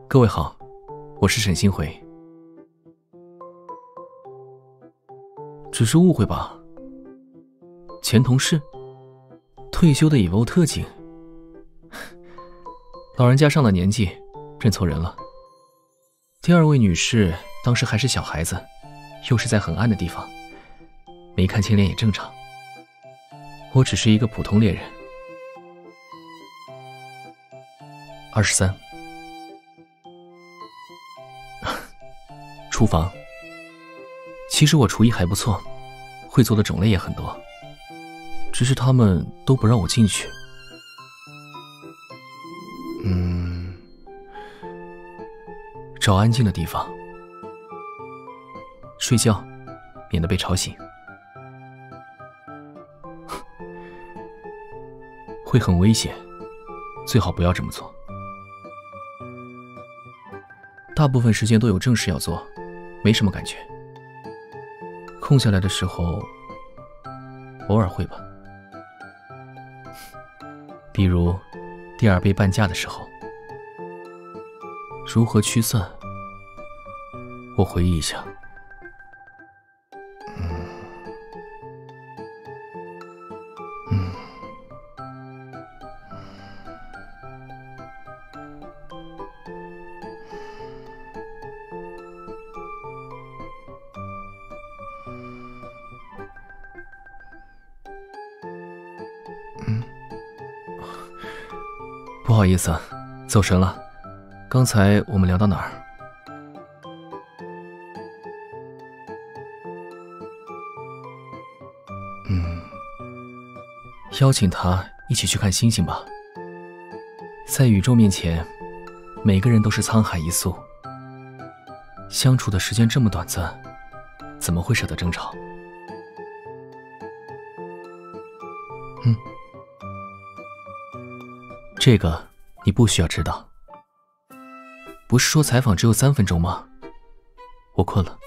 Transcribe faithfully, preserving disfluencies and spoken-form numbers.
各位好，我是沈星回。只是误会吧？前同事，退休的以欧特警，老人家上了年纪，认错人了。第二位女士当时还是小孩子，又是在很暗的地方，没看清脸也正常。我只是一个普通猎人。二十三。厨房。其实我厨艺还不错，会做的种类也很多，只是他们都不让我进去。嗯，找安静的地方睡觉，免得被吵醒。会很危险，最好不要这么做。大部分时间都有正事要做，没什么感觉。空下来的时候，偶尔会吧。比如第二杯半价的时候。如何驱散？我回忆一下。嗯嗯嗯，不好意思，走神了。刚才我们聊到哪儿？嗯，邀请他一起去看星星吧。在宇宙面前，每个人都是沧海一粟。相处的时间这么短暂，怎么会舍得争吵？嗯，这个你不需要知道。不是说采访只有三分钟吗？我困了。